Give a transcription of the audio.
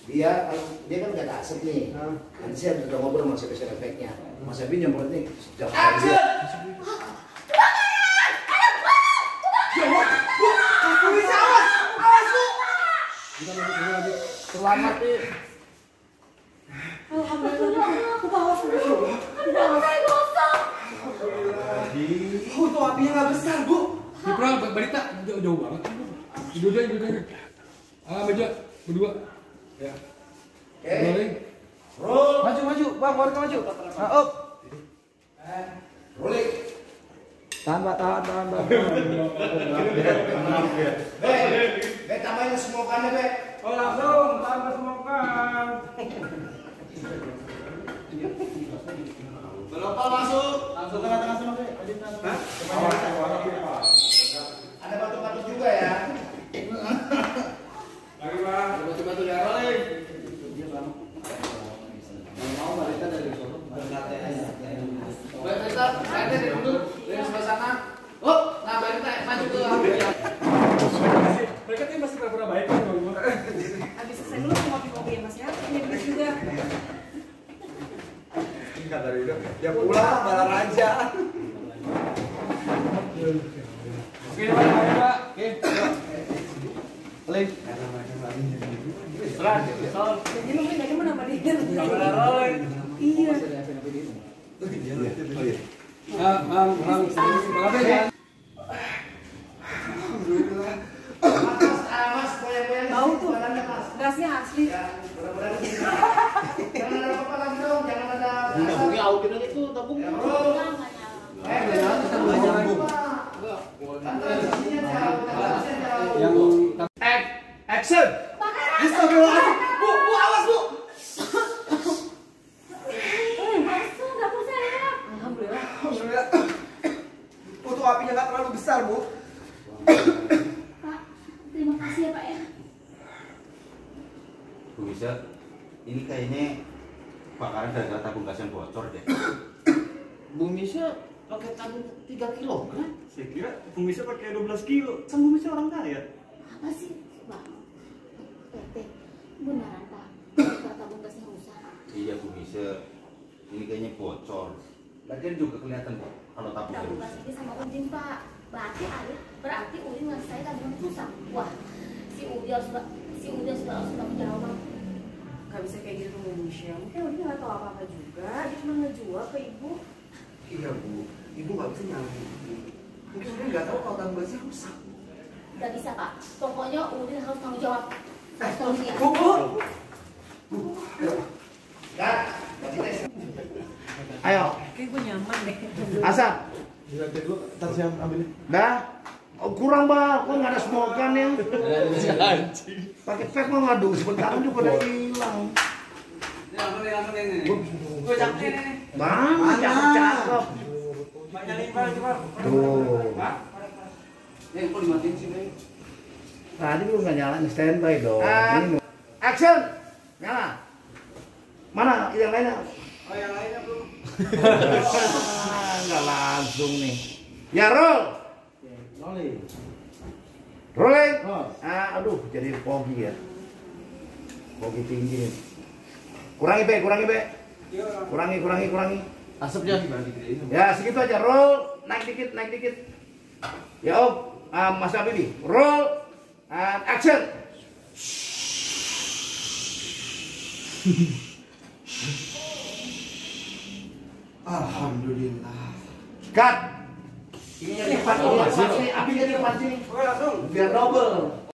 dia kan gak ada asap nih. Nanti saya udah ngobrol sama special effect-nya. Mas Abi nyemprot nih sejak Action! Selamat nih. Alhamdulillah, aku bawa semua. Udah saya gosong. Tuh apinya nggak besar, Bu. Dipra, balita jauh banget. Dua-duanya. Baju berdua. Ya. Rolling. Roll. Maju, Bang, warga maju. Up. Rolling. Tahan. Be tambahin semokannya, Be. Oh, langsung tambah semokan. Berapa masuk? Langsung tengah-tengah semua, Be. Hah? Ada batu-batu juga ya. Lagi, Bang. Batu-batu ya, rolling. Mau balita dari sono. Balita dari dulu dari sebelah sana. Oh, nah balita maju ke Mereka tuh masih pura-pura baik kan, Bang. Habis selesai dulu mau ngopi-ngopi ya Mas ya. Ini habis juga. Enggak dari udah. Dia pulang malah raja. Oke, Pak. Oke. Link. Jadi mungkin gak cuma nambah dikit. Rolling. Iya. Bang, ya. Mas, goyang-goyang. Bau tuh. Jalannya, Mas. Gasnya asli. Ya, benar-benar jangan ada apa-apa lagi dong, jangan ada Mungkin audionya itu tabung. ya, roll. Yang Action. Astagfirullahaladzim. Bu, awas, Bu. Langsung dapur saya. Alhamdulillah. Alhamdulillah. Untuk apinya nggak terlalu besar, Bu. Pak, terima kasih ya Pak ya. Bu bisa, ini kayaknya bakaran gara-gara tabung gas yang bocor deh. Bu Misha pakai tabung 3 kilo kan? Saya kira Bung Misha pakai 12 kilo. Kan Bung Misha orang kaya. Apa sih? Bang, PT, beneran Pak. Kalau tabung gasnya rusak. Iya Bu Misha, ini kayaknya bocor. Lagian juga kelihatan kok kalau tabungnya Tabung gas rusak. ini sama Udin Pak. Berarti Udin ngasih saya tabungan rusak. Wah, si Udin sudah menjawab. Gak bisa kayak gitu Bu Misha. Mungkin Udin nggak tahu apa-apa juga. Dia cuma ngejual ke ibu. Iya, Bu. Ibu nggak bisa nyalahin. Mungkin dia nggak tahu kalau tabung gasnya rusak. Gak bisa Pak. Pokoknya Udin harus tanggung jawab. Solusinya. Bu. Kat. Ayo, Kayak gue nyaman deh. Hasan. Nanti dulu, ntar saya ambilin. Dah. Oh, kurang Bang, kok nggak ada smokan ya? Pakai vape mah ngadu, sebentar juga udah hilang. Gue cakep nih. Bang, cakep-cakep. Nyalain, Bang, coba. Tuh. Kok dimatiin sih, Bang? Tadi lu nggak nyala, standby dong. Ini. Action. Nyala. Mana yang lainnya? Oh, yang lainnya belum. Nggak langsung nih. Ya roll. Rolling. Aduh, jadi foggy ya. Foggy tinggi nih. Kurangi Be. Kurangi. Asapnya Ya segitu aja. Roll. Naik dikit. Ya Om. Mas Habibie. Roll. And action. Alhamdulillah. Cut. Ini jadi 4 apinya jadi 4 sini. Oke, langsung. Biar double.